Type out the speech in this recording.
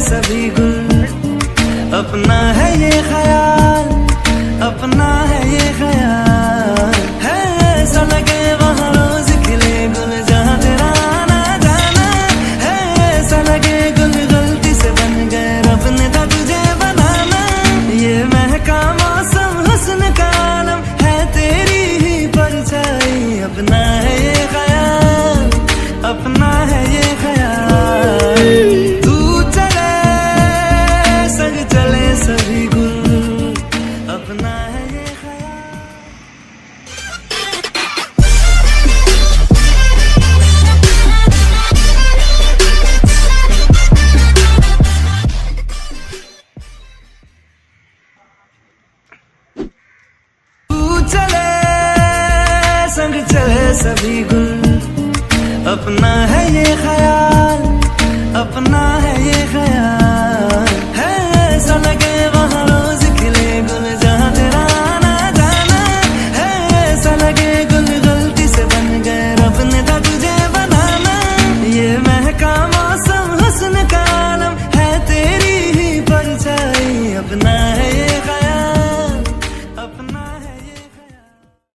सभी गुल, अपना है ये ख्याल, अपना है ये ख्याल। है ऐसा लगे वहाँ रोज खिले गुल जहाँ तेरा आना जाना। है ऐसा लगे गुल गलती से बन गए, रब ने था तुझे बनाना। ये महका मौसम हुस्न का आलम है तेरी ही परछाई। अपना है ये ख्याल, अपना है ये ख्याल। तू चले संग चले सभी गुल, अपना है ये ख्याल। तू चले संग चले सभी गुल, अपना है ये ख्याल, अपना है ये ख्याल।